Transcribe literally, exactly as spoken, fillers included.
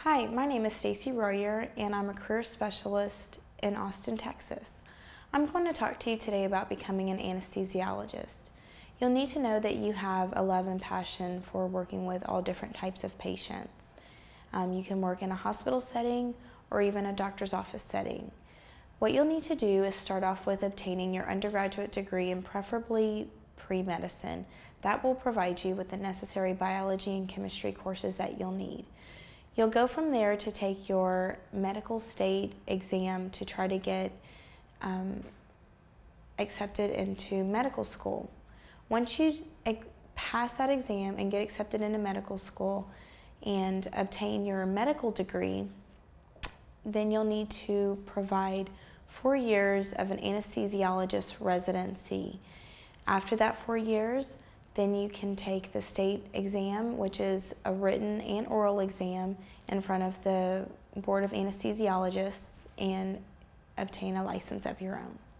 Hi, my name is Stacie Royer and I'm a career specialist in Austin, Texas. I'm going to talk to you today about becoming an anesthesiologist. You'll need to know that you have a love and passion for working with all different types of patients. Um, you can work in a hospital setting or even a doctor's office setting. What you'll need to do is start off with obtaining your undergraduate degree and preferably pre-medicine. That will provide you with the necessary biology and chemistry courses that you'll need. You'll go from there to take your medical state exam to try to get um, accepted into medical school. Once you pass that exam and get accepted into medical school and obtain your medical degree, then you'll need to provide four years of an anesthesiologist residency. After that four years, then you can take the state exam, which is a written and oral exam in front of the Board of Anesthesiologists, and obtain a license of your own.